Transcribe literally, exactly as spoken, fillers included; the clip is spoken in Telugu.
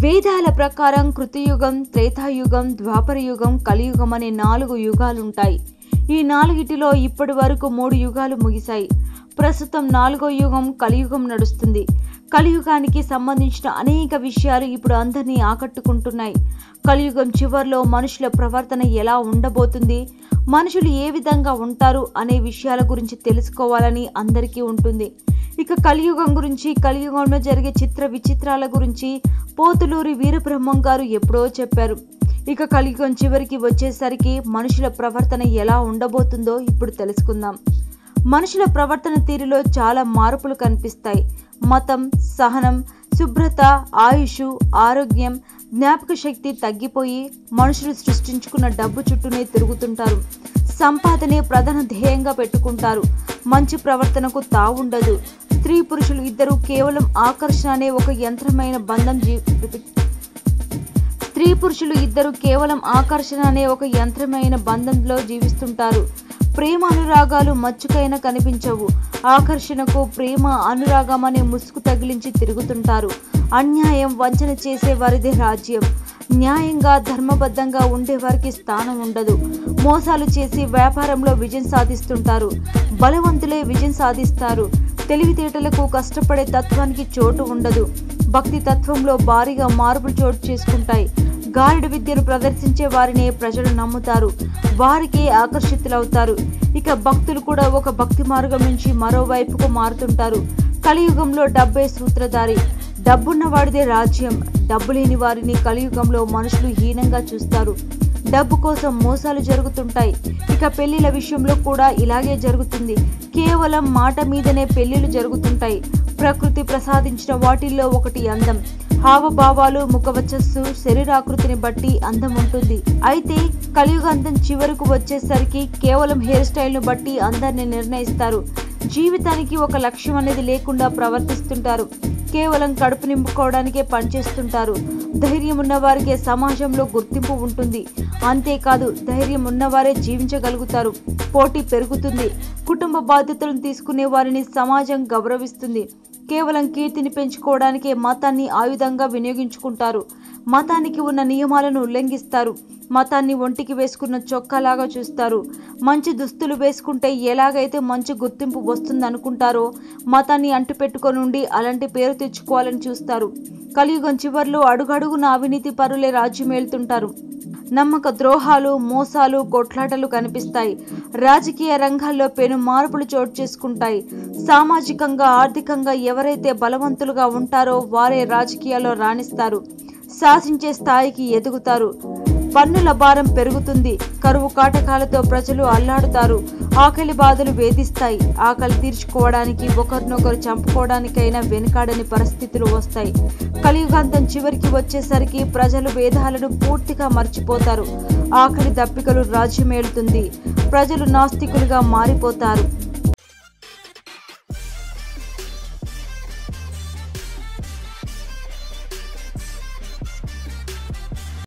వేదాల ప్రకారం కృతయుగం, త్రేతాయుగం, ద్వాపర యుగం, కలియుగం అనే నాలుగు యుగాలుంటాయి. ఈ నాలుగిటిలో ఇప్పటి వరకు మూడు యుగాలు ముగిశాయి. ప్రస్తుతం నాలుగో యుగం కలియుగం నడుస్తుంది. కలియుగానికి సంబంధించిన అనేక విషయాలు ఇప్పుడు అందరినీ ఆకట్టుకుంటున్నాయి. కలియుగం చివర్లో మనుషుల ప్రవర్తన ఎలా ఉండబోతుంది, మనుషులు ఏ విధంగా ఉంటారు అనే విషయాల గురించి తెలుసుకోవాలని అందరికీ ఉంటుంది. ఇక కలియుగం గురించి, కలియుగంలో జరిగే చిత్ర విచిత్రాల గురించి పోతులూరి వీరబ్రహ్మం గారు ఎప్పుడో చెప్పారు. ఇక కలియుగం చివరికి వచ్చేసరికి మనుషుల ప్రవర్తన ఎలా ఉండబోతుందో ఇప్పుడు తెలుసుకుందాం. మనుషుల ప్రవర్తన తీరులో చాలా మార్పులు కనిపిస్తాయి. మతం, సహనం, శుభ్రత, ఆయుష్, ఆరోగ్యం, జ్ఞాపక శక్తి తగ్గిపోయి మనుషులు సృష్టించుకున్న డబ్బు చుట్టూనే తిరుగుతుంటారు. సంపాదనే ప్రధాన ధ్యేయంగా పెట్టుకుంటారు. మంచి ప్రవర్తనకు తావుండదు. స్త్రీ పురుషులు ఇద్దరు కేవలం ఆకర్షణ అనే ఒక యంత్రమైన బంధం జీ స్త్రీ పురుషులు ఇద్దరు కేవలం ఆకర్షణ అనే ఒక యంత్రమైన బంధంలో జీవిస్తుంటారు. ప్రేమ అనురాగాలు మచ్చుకైనా కనిపించవు. ఆకర్షణకు ప్రేమ అనురాగం అనే ముసుగు తగిలించి తిరుగుతుంటారు. అన్యాయం, వంచన చేసే వారిదే రాజ్యం. న్యాయంగా, ధర్మబద్ధంగా ఉండేవారికి స్థానం ఉండదు. మోసాలు చేసి వ్యాపారంలో విజయం సాధిస్తుంటారు. బలవంతులే విజయం సాధిస్తారు. తెలివితేటలకు, కష్టపడే తత్వానికి చోటు ఉండదు. భక్తి తత్వంలో భారీగా మార్పులు చోటు చేసుకుంటాయి. గారుడి విద్యను ప్రదర్శించే వారినే ప్రజలు నమ్ముతారు. వారికే ఆకర్షితులవుతారు. ఇక భక్తులు కూడా ఒక భక్తి మార్గం నుంచి మరోవైపుకు మారుతుంటారు. కలియుగంలో డబ్బే సూత్రధారి. డబ్బున్న వాడిదే రాజ్యం. డబ్బు లేని వారిని కలియుగంలో మనుషులు హీనంగా చూస్తారు. డబ్బు కోసం మోసాలు జరుగుతుంటాయి. ఇక పెళ్లిల విషయంలో కూడా ఇలాగే జరుగుతుంది. కేవలం మాట మీదనే పెళ్లిళ్ళు జరుగుతుంటాయి. ప్రకృతి ప్రసాదించిన వాటిల్లో ఒకటి అందం. హావభావాలు, ముఖవచస్సు, శరీరాకృతిని బట్టి అందం ఉంటుంది. అయితే కలియుగాంతం చివరకు వచ్చేసరికి కేవలం హెయిర్ స్టైల్ను బట్టి అందరిని నిర్ణయిస్తారు. జీవితానికి ఒక లక్ష్యం అనేది లేకుండా ప్రవర్తిస్తుంటారు. కేవలం కడుపు నింపుకోవడానికే పనిచేస్తుంటారు. ధైర్యం ఉన్నవారికే సమాజంలో గుర్తింపు ఉంటుంది. అంతేకాదు, ధైర్యం ఉన్నవారే జీవించగలుగుతారు. పోటీ పెరుగుతుంది. కుటుంబ బాధ్యతలను తీసుకునే వారిని సమాజం గౌరవిస్తుంది. కేవలం కీర్తిని పెంచుకోవడానికే మతాన్ని ఆయుధంగా వినియోగించుకుంటారు. మతానికి ఉన్న నియమాలను ఉల్లంఘిస్తారు. మతాన్ని ఒంటికి వేసుకున్న చొక్కాలాగా చూస్తారు. మంచి దుస్తులు వేసుకుంటే ఎలాగైతే మంచి గుర్తింపు వస్తుంది అనుకుంటారో, మతాన్ని అంటుపెట్టుకొని ఉండి అలాంటి పేరు తెచ్చుకోవాలని చూస్తారు. కలియుగం చివర్లో అడుగడుగున అవినీతి పరులే రాజ్యమేలుతుంటారు. నమ్మక ద్రోహాలు, మోసాలు, కొట్లాటలు కనిపిస్తాయి. రాజకీయ రంగాల్లో పెను మార్పులు చోటు చేసుకుంటాయి. సామాజికంగా, ఆర్థికంగా ఎవరైతే బలవంతులుగా ఉంటారో వారే రాజకీయాల్లో రాణిస్తారు. శాసించే స్థాయికి ఎదుగుతారు. పన్నుల భారం పెరుగుతుంది. కరువు కాటకాలతో ప్రజలు అల్లాడుతారు. ఆకలి బాధలు వేధిస్తాయి. ఆకలి తీర్చుకోవడానికి, ఒకరినొకరు చంపుకోవడానికైనా వెనుకాడని పరిస్థితులు వస్తాయి. కలియుగాంతం చివరికి వచ్చేసరికి ప్రజలు భేదాలను పూర్తిగా మర్చిపోతారు. ఆకలి దప్పికలు రాజ్యమేలుతుంది. ప్రజలు నాస్తికులుగా మారిపోతారు.